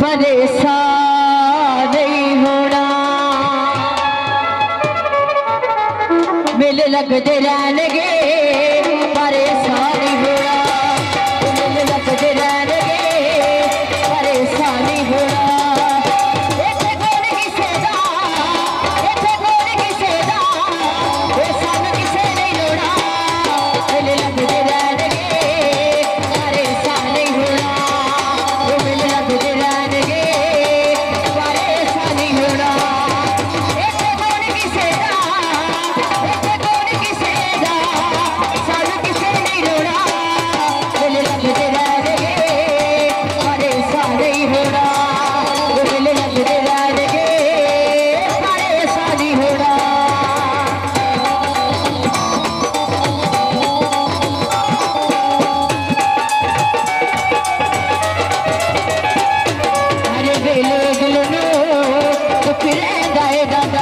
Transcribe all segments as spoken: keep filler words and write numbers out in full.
परेशान नहीं होना। मेले लगते रहने परेशान नहीं होना। मेले लगते रहने परेशान नहीं होना। इत्थे कोल किसे दा, इत्थे कोल किसे दा, ये सानू किसे नहीं लोड़ा। मेले लगते रहने परेशान नहीं होना। मेले लगते रहने परेशान नहीं होना। इत्थे कोल किसे दा, इत्थे कोल किसे दा, सानू किसे नहीं लोड़ा। मेले लगते रहने परेशान नहीं होना। मेले लगते रहने परेशान नहीं होना। अरे वेले दिल नू दुख रहिंदा है दादा।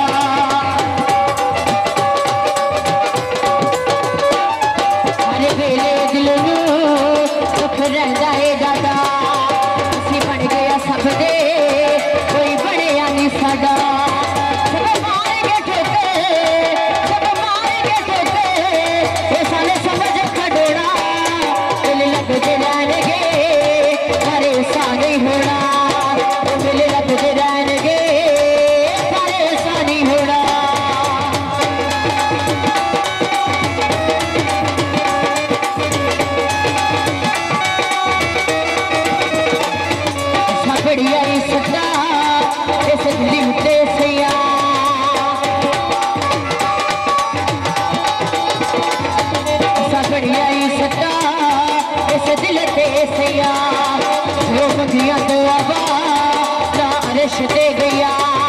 अरे वेले दिल नू दुख रहिंदा है दादा। असीं बन गया सब दे, कोई बनिया नहीं साडा। सब मारेंगे ठोके, सब मारेंगे ठोके, ये साले समझ खडोड़ा। दिल लगते रहने परेशान नहीं होना। दिल लगते रहने परेशान नहीं होना। बढ़िया ही सदा इस दिल उत्ते सैया। बढ़िया ही सदा इस दिल ते सैया। वो मंगिया तो आवा ना अरश दे गया।